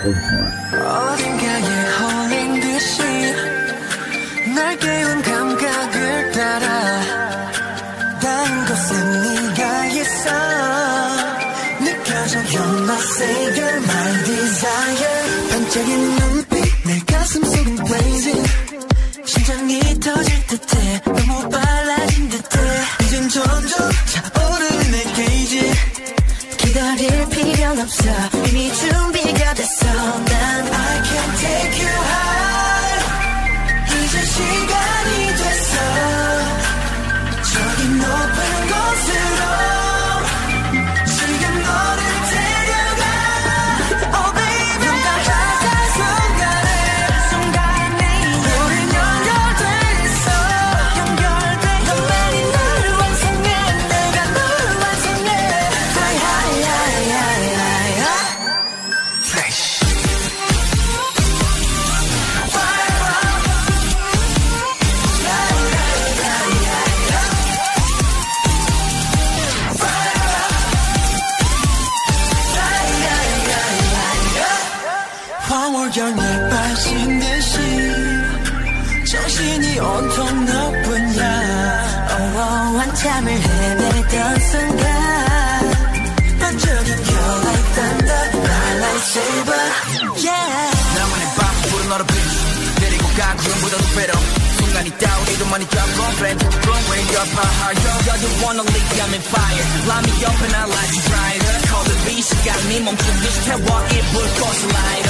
어딘가에 홀린 듯이 날 깨운 감각을 따라 다른 곳에 네가 있어 느껴져 You're my savior, my desire 반짝이는 눈빛 내 가슴 속은 blazing 심장이 터질 듯해 너무 빨라진 듯해 이젠 점점 차오르는 내 게이지 기다릴 필요 없어 이미 준비가 됐어 난 I can take you high 이제 시간이 됐어 저기 높은 곳으로 지금 너를 데려가 Oh baby 용감한 순간에 우린 연결돼 있어 연결돼 넌 매일 나를 완성해 내가 너를 완성해 Fly high high high high Fresh 황홀경에 빠진 듯이 정신이 온통 너뿐이야 한참을 헤매던 순간 반짝인 You're like thunder my lightsaber yeah 나만의 밤 부른 너를 빛 데리고 가 구름보다도 배로 순간 있다 우리도 많이 잡고 Friend way up higher You're the one only I'm in fire Light me up and I light you brighter Call the beast got me 멈춘 듯 태워 이 불꽃을 light